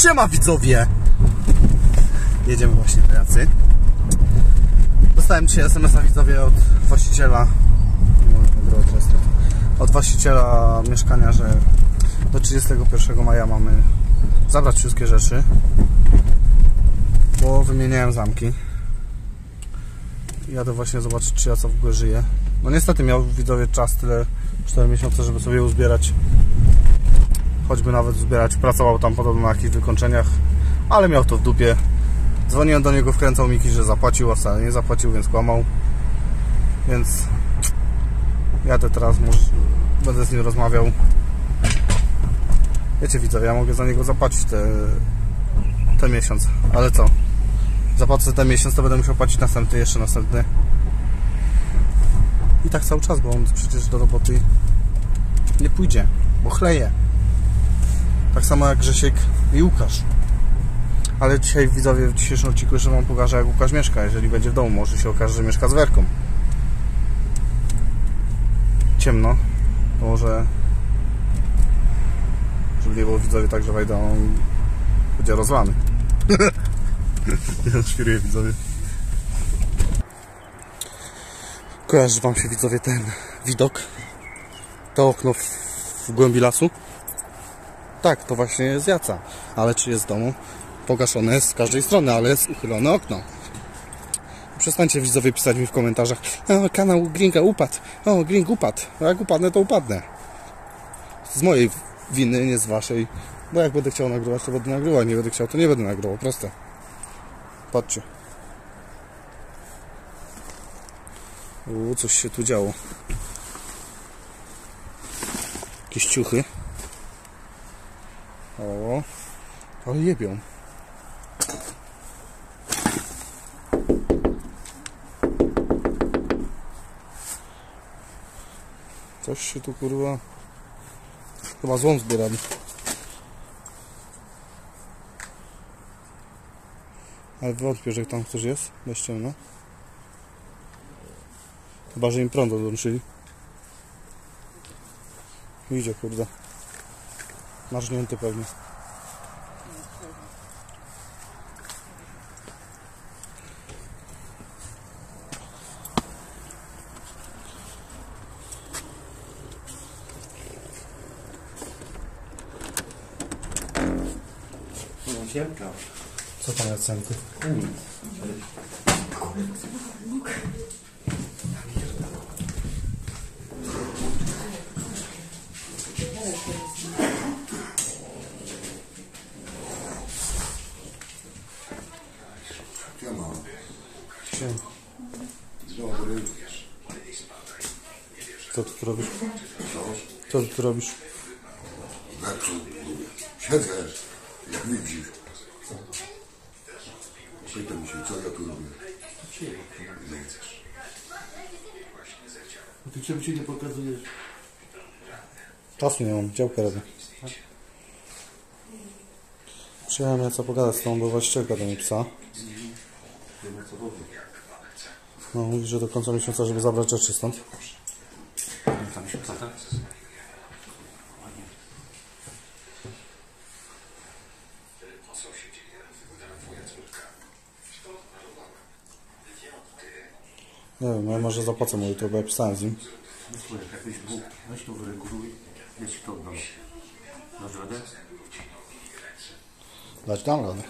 Siema widzowie! Jedziemy właśnie do pracy. Dostałem dzisiaj SMS-a widzowie od właściciela mieszkania, że do 31 maja mamy zabrać wszystkie rzeczy, bo wymieniałem zamki. Jadę właśnie zobaczyć, czy ja co w ogóle żyję. No niestety miał widzowie czas tyle 4 miesiące, żeby sobie uzbierać, choćby nawet zbierać. Pracował tam podobno na jakichś wykończeniach, ale miał to w dupie. Dzwoniłem do niego, wkręcał mi, że zapłacił, a wcale nie zapłacił, więc kłamał. Więc jadę teraz, może będę z nim rozmawiał. Wiecie widzowie, ja mogę za niego zapłacić ten miesiąc, ale co? Zapłacę ten miesiąc, to będę musiał płacić następny, jeszcze następny. I tak cały czas, bo on przecież do roboty nie pójdzie, bo chleje. Tak samo jak Grzesiek i Łukasz. Ale dzisiaj widzowie, w dzisiejszym odcinku jeszcze wam pokażę, jak Łukasz mieszka. Jeżeli będzie w domu, może się okaże, że mieszka z Werką. Ciemno, to może żeby nie było widzowie tak, że wejdą, on będzie rozlany. Ja świruję widzowie. Kojarzy wam się widzowie ten widok? To okno w głębi lasu? Tak, to właśnie jest Jaca. Ale czy jest w domu? Pogaszone jest z każdej strony, ale jest uchylone okno. Przestańcie widzowie pisać mi w komentarzach: o, kanał Gringa upadł, o, Gring upadł. A jak upadnę, to upadnę. Z mojej winy, nie z waszej. Bo jak będę chciał nagrywać, to będę nagrywał. Nie będę chciał, to nie będę nagrywał. Proste. Patrzcie. Coś się tu działo. Jakieś ciuchy. O, ale jebią. Coś się tu kurwa chyba złom zbierali. Ale wątpię, że tam ktoś jest. Bez ciemno. Chyba, że im prąd odłączyli. Idzie kurde. Marznięty pewnie. Co tam jest centy? Nic. Co ty tu robisz? Co ty tu robisz? Siedzę, jak widzisz. Pyta mi się, co ja tu robię. Ty czemu się nie pokazujesz? Czasu nie mam, działkę robię. Przyjechałem ja co pogadać z tą, bo właścicielka do mnie psa. No, mówi, że do końca miesiąca, żeby zabrać rzeczy stąd. Nie wiem, ja może zapłacę mu jutro, bo ja pisałem z nim. Jakbyś Bóg, weź to wyreguluj, ja ci to oddam. Dasz radę? Dam radę.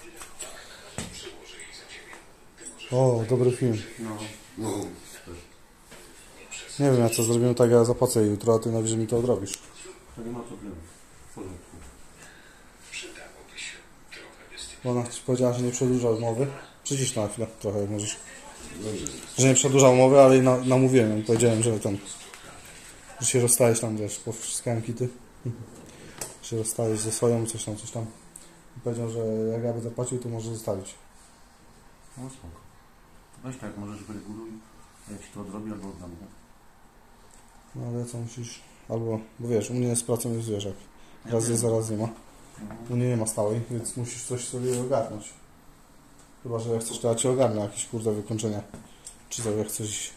O, dobry film. No. Nie wiem, ja co zrobimy, tak ja zapłacę jutro, a ty najwyżej mi to odrobisz. To nie ma problemu. W porządku. Bo ona ci powiedziała, że nie przedłuża umowy. Przycisz na chwilę, trochę jak możesz. Że nie przedłuża umowy, ale namówiłem ją. Powiedziałem, że tam, że się rozstajesz tam, wiesz, powściskałem kity. Że się rozstajesz ze swoją, coś tam. I powiedział, że jak ja będę płacił, to może zostawić. No spoko. Weź tak, możesz wyreguluj, ja ci to odrobię albo oddam. No ale co musisz, albo, bo wiesz, u mnie z pracą jest zwierzak. Raz jest, zaraz nie ma. U mnie nie ma stałej, więc musisz coś sobie ogarnąć. Chyba, że jak chcesz, to ja ci ogarnę jakieś kurde wykończenia. Czy to jak chcesz.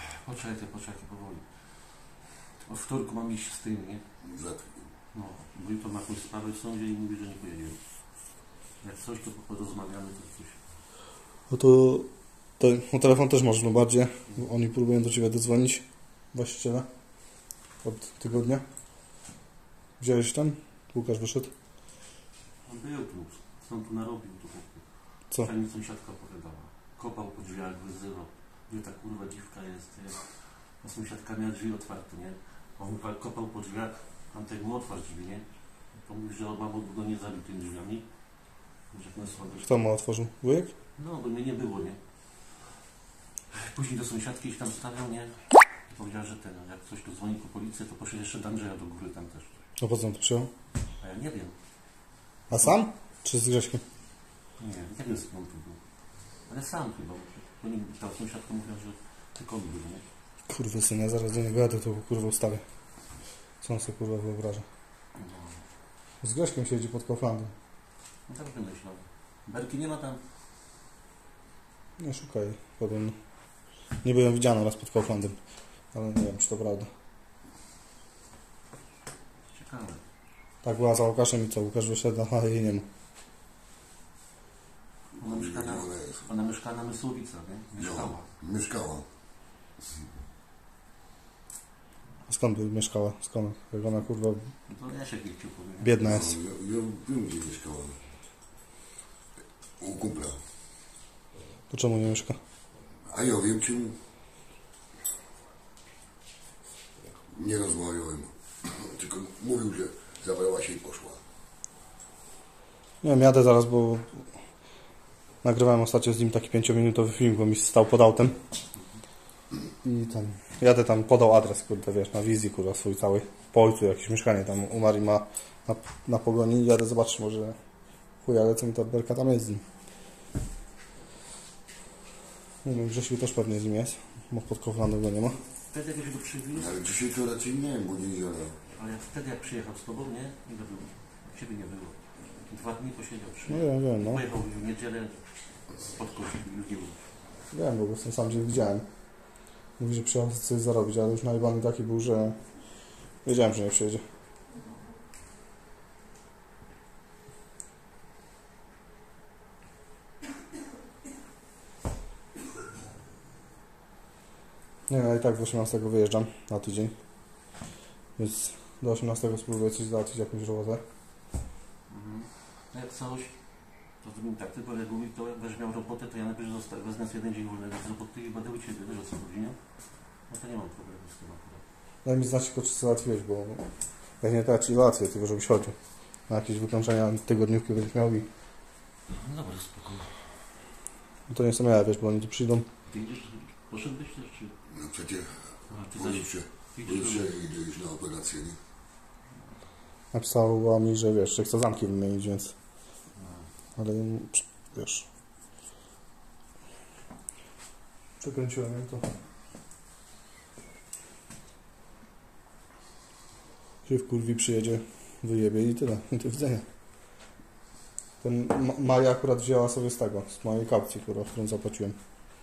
Poczekaj powoli. Od wtorku mam iść z tym, nie? No, jutro ma jakąś sprawę w sądzie i mówi, że nie pojedzie. Jak coś, to porozmawiamy, to coś. No to no telefon też można bardziej. Oni próbują do Ciebie dodzwonić, właściciele, od tygodnia. Wziąłeś tam? Łukasz wyszedł? On był tu, stąd tu narobił to chłopie. Co? Tak mi sąsiadka opowiadała. Kopał po drzwiach, wyzywał. Gdzie ta kurwa dziwka jest? A sąsiadka miała drzwi otwarte, nie? On kopał po drzwiach, Antek mu otwarł drzwi, nie? To mówi, że on go nie zabił tymi drzwiami. Kto mu otworzył? Wujek? No, bo mnie nie było, nie? Później do sąsiadki gdzieś tam stawiał, nie? Powiedział, że jak ktoś tu dzwoni po policję, to poszedł jeszcze do Andrzeja do góry tam też. A po co on to przyjął? A ja nie wiem. A sam? Czy z Grześkiem? Nie wiem skąd to był. Ale sam chyba. Bo nie, ta sąsiadka mówiła, że tylko on był, nie? Kurwa syna, zaraz do niego jadę, to kurwa ustawię. Co on sobie kurwa wyobraża? No. Z Grześkiem siedzi pod Kauflandem. No tak wymyślał. Berki nie ma tam. Nie szukaj, podobno. Nie byłem widziany raz pod Kauflandem, ale nie wiem, czy to prawda. Ciekawe. Tak była za Łukaszem i co? Łukasz wyszedł, a jej nie ma. Ona mieszka na Mysłowicach, nie? Mieszkała. No, mieszkała. A skąd by mieszkała? Skąd? Jak ona kurwa No to ja się nie chciał powiedzieć. biedna No, jest. ja wiem, gdzie mieszkała. U kumpla. To czemu nie mieszka? A ja wiem, czym nie rozmawiałem. Tylko mówił, że zabrała się i poszła. Nie wiem, jadę zaraz, bo nagrywałem ostatnio z nim taki 5-minutowy film, bo mi stał pod autem. I tam, jadę tam, podał adres, kurde, wiesz, na wizji, kurwa, swój cały. Po ojcu jakieś mieszkanie tam umarł i ma na pogoni. Jadę zobaczyć, może chuja, ale co mi ta berka tam jest z nim. Nie wiem, Grzesiu też pewnie z nim jest, bo pod Kauflandem go nie ma. Wtedy jak go przywiózł, Ale dzisiaj to raczej nie, bo niedziela. ale wtedy jak przyjechał z tobą, nie go było. Ciebie nie było. 2 dni posiedział, 3. No wiem, no. Pojechał w niedzielę pod kościół, już nie było. Wiem, bo go sam gdzieś widziałem. Mówi, że przyjechał coś zarobić, ale już najebany taki był, że wiedziałem, że nie przyjedzie. Nie, ja i tak do 18 wyjeżdżam na tydzień. Więc do 18 spróbuję coś załatwić, jakąś robotę. No jak całość, to zrobimy tak, tylko jak mówi, to jak będziesz miał robotę, to ja najpierw wezmę sobie jeden dzień wolnego z roboty i będę u Ciebie, wiesz o co chodzi, nie? No to nie mam problemu z tym akurat. Daj mi znać, tylko czy załatwiłeś, bo jak nie to ja ci załatwię, tylko żebyś chodził. Na jakieś wykończenia tygodniówki będziesz miał i No dobra, spokojnie. no to nie są ja, wiesz, bo oni tu przyjdą. Ty idziesz, poszedłeś też, czy? No przecież A, ty pojutrze idziesz idę już na operację, nie? Napisała mi, że wiesz, że chce zamki wymienić, więc... Ale wiesz... Przekręciłem ją to. Się wkurwi, przyjedzie, wyjebie i tyle. I do widzenia. Ten Maja akurat wzięła sobie z tego, z mojej kaucji, którą zapłaciłem.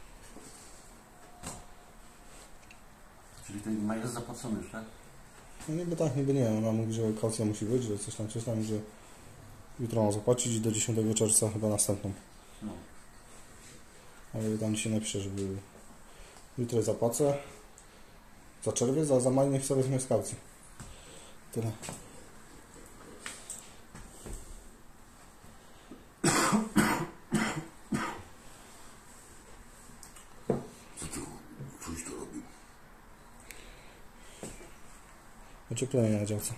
Czyli ten maj jest zapłacony już, tak? No niby tak, niby nie. Ona mówi, że kaucja musi być, że coś tam, że jutro ma zapłacić i do 10 czerwca chyba następną. No. Ale tam dzisiaj napisze, żeby jutro zapłacę. Za czerwiec, a za maj niech sobie wezmę z kaucji. Tyle. Co tu? Coś to robił. Ocieplenie na działce.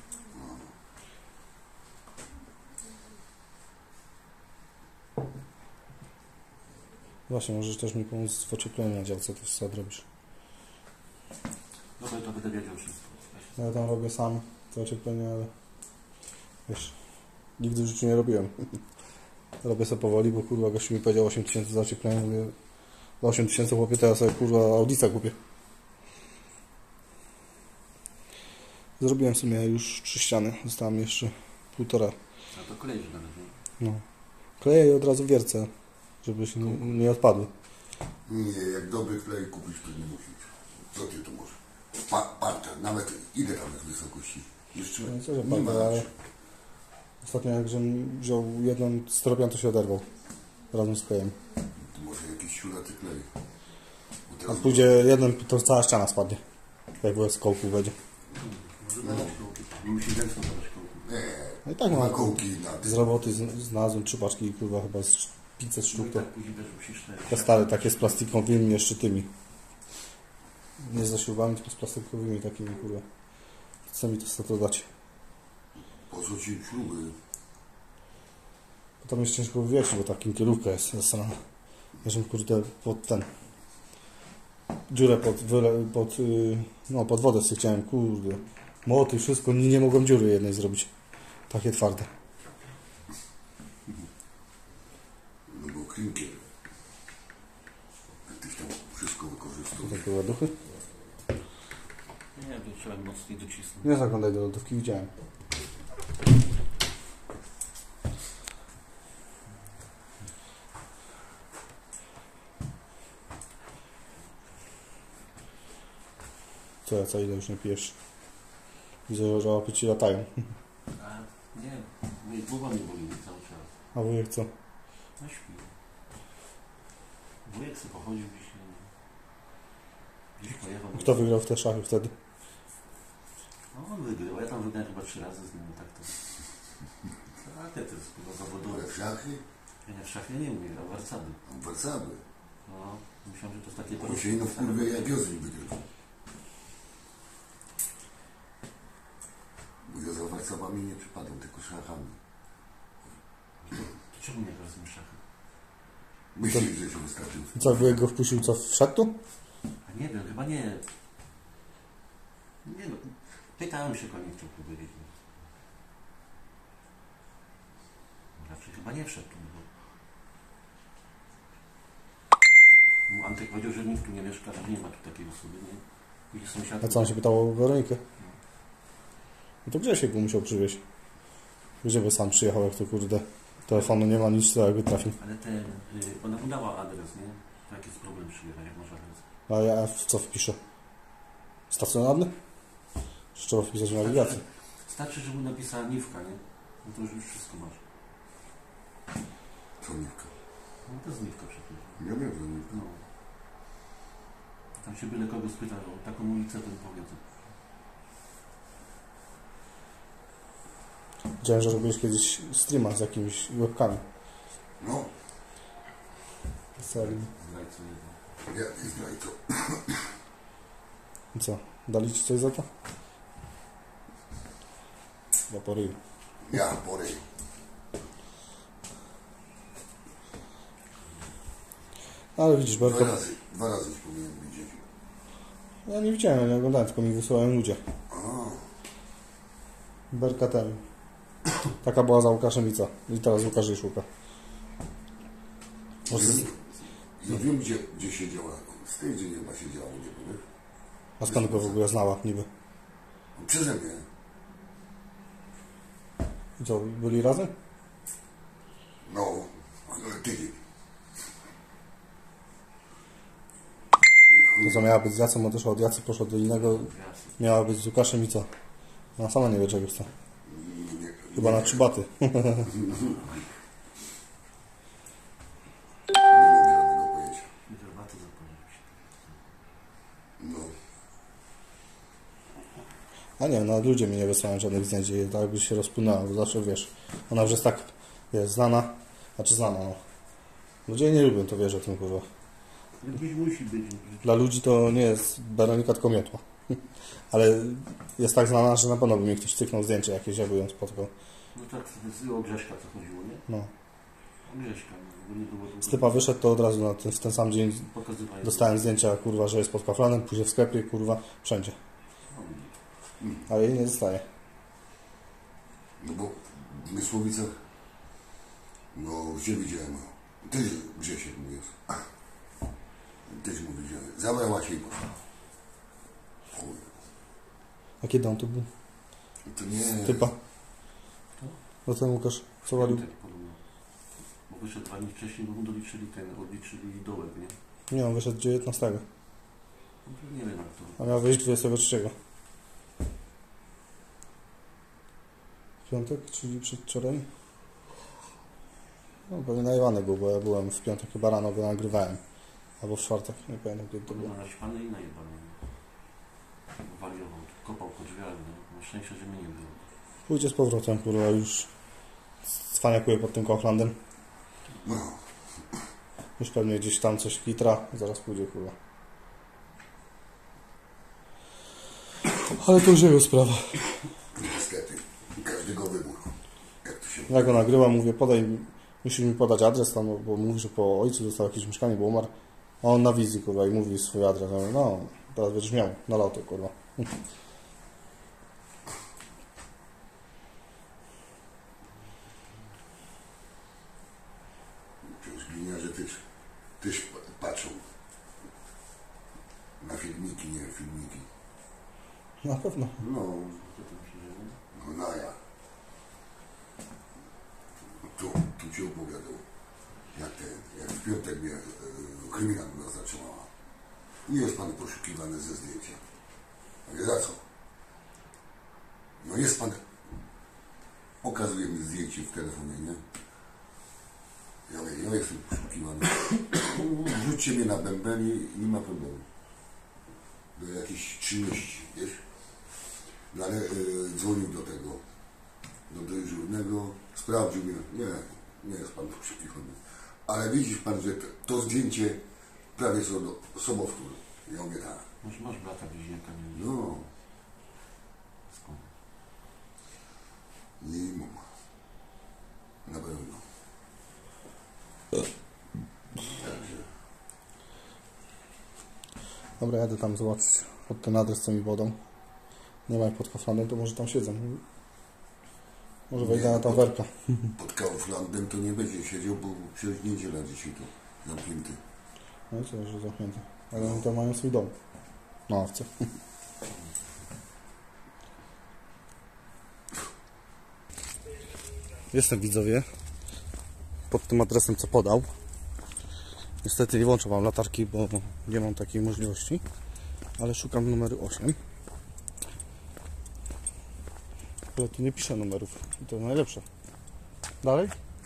Właśnie, możesz też mi pomóc w ociepleniu na działce, to co robisz. No to będę wiedział wszystko. No ja tam robię sam to ocieplenie, ale wiesz, nigdy w życiu nie robiłem. Robię sobie powoli, bo kurwa gościu mi powiedział 8000 za ocieplenie, mówię, za 8000 chłopie, to ja sobie kurwa Audica kupię. Zrobiłem w sumie już 3 ściany, zostałem jeszcze 1,5. A to kleisz nawet, nie? No. Kleję i od razu wiercę, żeby się nie odpadły. Nie, jak dobry klej kupić, to nie musisz. Co ty tu możesz? Parter, nawet ile tam jest wysokości? Jeszcze No i co, że nie ma. parter, ale Ostatnio jak żem wziął jedną stropian, to się oderwał. Razem z klejem. To może jakiś siuraty klej. Bo A teraz pójdzie jeden, to cała ściana spadnie. Jak w kołku będzie. Może dać kołki. Nie musi gęsto dać kołki. nie, No i tak ma mam kołki na z tym. roboty znalazłem 3 paczki, kurwa chyba z 500 No sztuk. i To tak później też musisz te stare, takie z plastikowymi jeszcze tymi. Nie ze śrubami, tylko z plastikowymi takimi, kurwa. Chcę mi to dać. Po co ci śruby? Potem jest ciężko wywieźć, bo ta kierówka jest zasrana. Żebym kurde pod ten... dziurę pod wodę sobie chciałem, kurde. Młoty, wszystko, nie mogłem dziury jednej zrobić. Takie twarde. No bo klinkier. Jak tyś tam wszystko wykorzystał. Takie ładuchy. Nie, to trzeba mocniej docisnąć. Nie zaglądaj do lodówki, widziałem. Co ile już nie pijesz? Widzę, że łapy ci latają. A nie, moja głowa mnie boli cały czas. A wujek co? No śpi. Wujek sobie pochodził gdzieś pojechał. Kto wygrał w te szachy wtedy? No on wygrał, ja tam wygrałem chyba 3 razy z nim, tak to. A te to jest chyba zawodowe. Ale w szachy? Ja nie w szachy nie umiem, a w warcaby. Warcaby. No, myślałem, że to jest takie Bo się ino w kurwie jak Jozli wygrywa. Bo ja za warcabami nie przypadam, tylko szachami. To czemu nie grasz z nim w szachy? Myślisz, że się wystarczył? I co, wujek go wpuścił, co wszedł tu? A nie wiem, chyba nie. Nie no, pytałem się, konie chciał powiedzieć. Raczej chyba nie wszedł tu, bo Antek powiedział, że nikt tu nie mieszka, że nie ma tu takiej osoby, nie? I sąsiad... A co, on się pytał o Weronikę? No to Grzesiek go musiał przywieźć. Gdzie by sam przyjechał, jak to kurde telefonu nie ma, nic, to jakby trafił. Ale ten, ona mu dała adres, nie? Jaki jest problem przyjechać, jak masz adres? A ja w co wpiszę? Stacjonarny? Czy trzeba wpisać w nawigację? Starczy, że mu napisała Niwka, nie? No to już wszystko masz. Co Niwka? No to jest Niwka przecież. Ja wiem, że Niwka. No. Tam się byle kogo spyta, o taką ulicę, ten powiedzą. Widziałem, że robiłeś kiedyś streama z jakimiś webkami. No, Serii. Zdrajcą jedno. ja nie znaj to. I co? Dali ci coś za to? Ja po ryju. Ja porej. Ale widzisz, Berka... Dwa razy ci powinien widzieć. Ja nie widziałem, ja nie oglądałem, tylko mi wysyłają ludzie. A, Berka ten. Taka była za Łukaszem i co? I teraz Łukasz jej szuka. Może... ja wiem, gdzie siedziała. Z tej, gdzie nie ma siedziała, nie powiem. A skąd go w ogóle znała niby? Przeze mnie. I co, byli razem? No, tydzień. To co miała być z Jacem, odeszła od Jacy, poszła do innego. Miała być z Łukaszem i co? Ona sama nie wie, czego chce. Chyba na 3 baty. Nie mam żadnego pojęcia. I herbatę zapomnieć. No, A nie, no ludzie mi nie wysyłają żadnych zdjęć i tak jakby się rozpłynęła, bo zawsze wiesz, ona już jest tak, jest znana, znaczy znana, no. Ludzie jej nie lubią, to wiesz o tym, kurwa. Gdzieś musi być. Dla ludzi to nie jest Weronika, tylko miotła. Ale jest tak znana, że na pewno by mi ktoś cyknął zdjęcie jakieś, jakby ją spotkał. No tak, o Grześka co chodziło, nie? No. O Grześka, no, bo nie było... Z typa wyszedł, to od razu w ten sam dzień Pokazywanie. dostałem zdjęcia, kurwa, że jest pod kaflanem, później w sklepie, kurwa, wszędzie. A jej nie zostaje. no bo w Mysłowicach, no gdzie widziałem? Też Grzesiek mój jest. Też mu widziałem. Zabrała się i poszła. Chuj. A kiedy on tu był? To nie... Typa. No ten Łukasz, co walił? Tak, podobno. Bo wyszedł 2 dni wcześniej, bo mu odliczyli dołek, nie? Nie, on wyszedł 19. No to nie wiem jak to. A miał wyjść 23. piątek, czyli przedwczoraj. No pewnie najebany był, bo ja byłem w piątek chyba rano, go nagrywałem. Albo w czwartek, nie pamiętam kiedy to było. No, naćpany i najebany. Wariował, kopał po drzwiach, no. Na szczęście, że mnie nie było. Pójdzie z powrotem, kurwa, już cwaniakuje pod tym Kauflandem. No, Już pewnie gdzieś tam coś kitra, zaraz pójdzie, kurwa. Ale to już jego sprawa. niestety. Każdego wybór. Jak to się... Ja go nagrywam, mówię, musisz mi podać adres tam, bo mówi, że po ojcu dostał jakieś mieszkanie, bo umarł. A on na wizji, kurwa, i mówi swój adres. Ja mówię, no, teraz będziesz miał na loto, kurwa. Przecież gliniarze też patrzą na filmiki, nie filmiki. Na pewno. No, no na ja. Tu ci opowiadał, jak w piątek mnie kryminalna zatrzymała. Nie jest pan poszukiwany ze zdjęcia. Ale za co? No jest pan... Pokazuje mi zdjęcie w telefonie, nie? Ja mówię, ja jestem poszukiwany. Wrzućcie mnie na bęben i nie ma problemu. Do jakiejś czynności, wiesz? No ale dzwonił do tego, do dyżurnego, sprawdził mnie. Nie jest pan poszukiwany. Ale widzisz pan, że to zdjęcie prawie sobowtór. Ja mówię tak. Masz brata bliźniaka, nie? No, Skąd? nie mam. Na pewno. Także. Dobra, jadę tam zobaczyć pod ten adres, co mi podał. Nie ma ich pod Kauflandem, to może tam siedzą. Może wejdę na tam werka. Pod Kauflandem to nie będzie siedział, bo przecież niedziela dzisiaj to zamknięty. No i co, że zamknięte. Ale oni tam mają swój dom. Na ławce. Jestem, widzowie, pod tym adresem, co podał. Niestety nie włączę wam latarki, bo nie mam takiej możliwości. Ale szukam numeru 8. Ale tu nie piszę numerów. I to najlepsze. Dalej?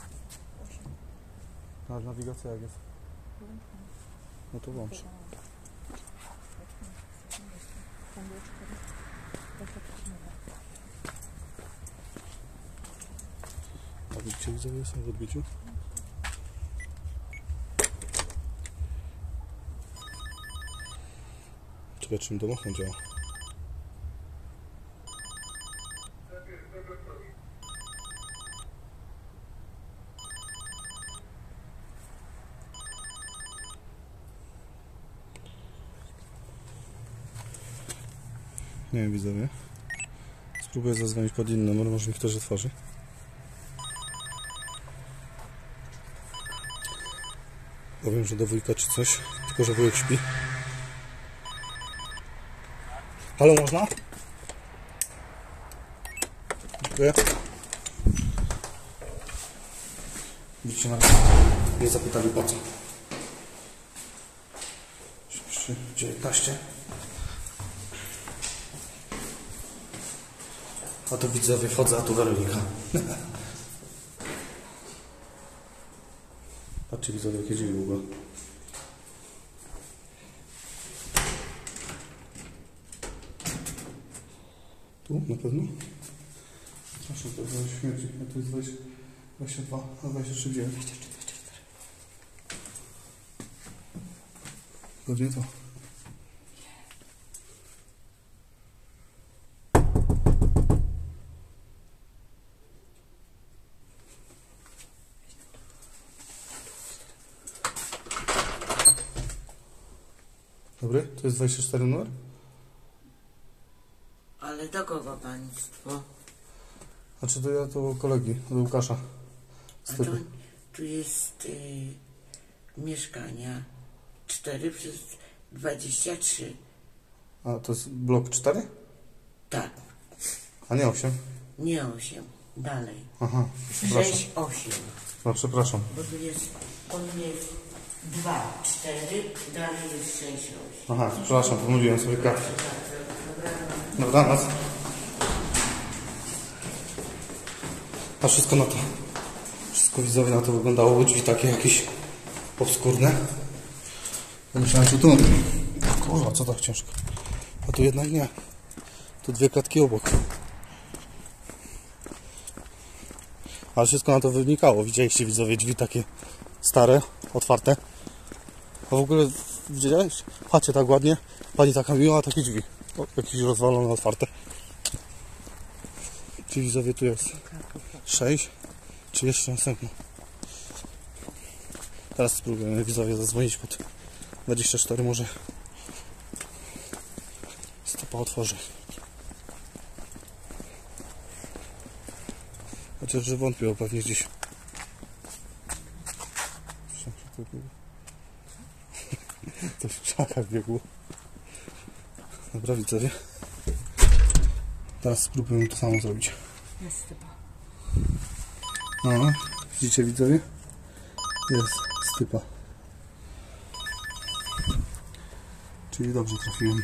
A nawigacja jak jest? No to włączę. A widzicie, widzowie, są w odbiciu? Ciekawe, czym domofon działa. Nie wiem, widzowie. Spróbuję zadzwonić pod inny numer, może mi ktoś otworzy. Powiem, że do wujka czy coś, tylko że wujek śpi. Halo, można? Dziękuję. Widzicie, nawet mnie zapytali po co. 19. A to widzowie wchodzę, a tu Weronika. Patrzcie, widzowie, jakie drzwi długo. Tu na pewno? Proszę, to jest śmierci. A tu jest 22, a 23 gdzie? 23, 24. Pewnie to. Dobry, to jest 24 numer? Ale do kogo państwo? Znaczy to ja to kolegi, do Łukasza. A to, tu jest mieszkania 4 przez 23. A to jest blok 4? Tak, A nie 8? nie 8. Dalej. Aha, przepraszam. 6, 8. No przepraszam. Bo tu jest, on jest 2, 4, dalej jest 6, 8. Aha, przepraszam, pomyliłem sobie kartę. Dobranoc. A wszystko na to, wszystko widzowie na to wyglądało, drzwi takie jakieś obskurne. Myślałem, że tu, kurwa, co tak ciężko. A tu jednak nie. Tu 2 klatki obok. Ale wszystko na to wynikało. Widzieliście widzowie drzwi takie stare, otwarte. A w ogóle widziałeś? Patrzcie tak ładnie. Pani taka miła, a takie drzwi. O, jakieś rozwalone, otwarte. Czy widzowie tu jest 6? Czy jeszcze następno? Teraz spróbujemy widzowie zadzwonić pod 24, może stopa otworzy. Chociaż, że wątpię, bo pewnie gdzieś. Coś w krzakach biegło. Dobra, widzowie. Teraz spróbujemy to samo zrobić. Jest stypa. No, widzicie widzowie? Jest stypa. Czyli dobrze trafiłem.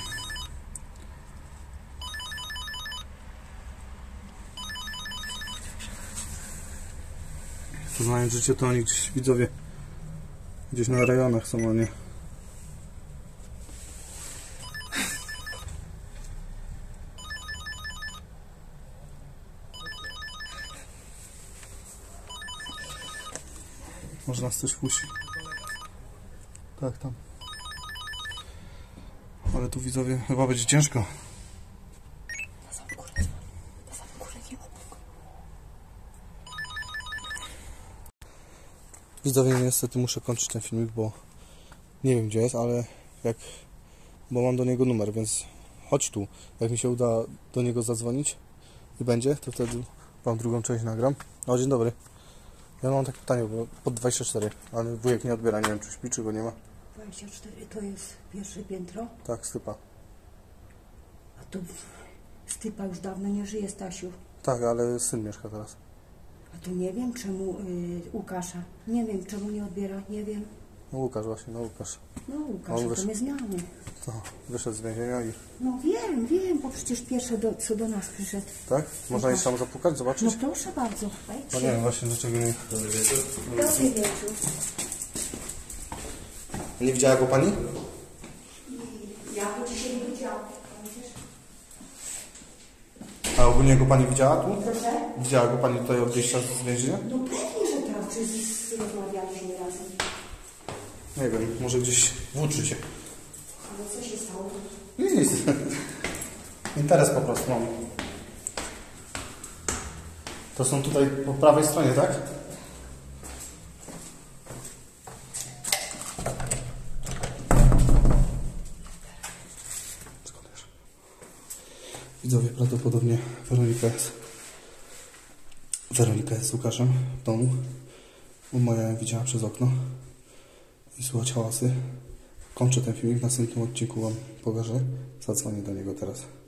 Znając życie, to oni gdzieś, widzowie, gdzieś na rejonach są, a nie. Może nas coś puści. Tak, tam. Ale tu widzowie chyba będzie ciężko. Widzowie, niestety muszę kończyć ten filmik, bo nie wiem gdzie jest, ale bo mam do niego numer, więc chodź tu. Jak mi się uda do niego zadzwonić i będzie, to wtedy wam drugą część nagram. O, dzień dobry. Ja mam takie pytanie, bo pod 24, ale wujek nie odbiera, nie wiem czy śpi, czy go nie ma. 24 to jest pierwsze piętro, Tak, stypa. a tu stypa już dawno nie żyje, Stasiu. Tak, ale syn mieszka teraz. A to nie wiem czemu Łukasza, nie wiem czemu nie odbiera, nie wiem. No Łukasz właśnie, no Łukasz. No Łukasz, On to wyszedł. my znamy. To wyszedł z więzienia i... No wiem, bo przecież pierwsze co do nas przyszedł. Tak? Można iść tam zapukać, No zobaczyć? proszę bardzo, No nie wejdźcie. wiem właśnie dlaczego nie... Dobry wieczór. Nie widziała go pani? Ja go dzisiaj nie widziałam. A ogólnie go pani widziała tu? Proszę? Widziała go pani tutaj od wyjścia z więzienia? No pewnie, że tak, przecież rozmawialiśmy razem. Nie wiem, może gdzieś włóczy się. Ale co się stało? Nic. Interes po prostu mam. To są tutaj po prawej stronie, tak? Widzowie, prawdopodobnie Weronika jest z Łukaszem w domu, bo moja widziała przez okno i słuchać hałasy. Kończę ten filmik, w następnym odcinku wam pokażę. Zadzwonię do niego teraz.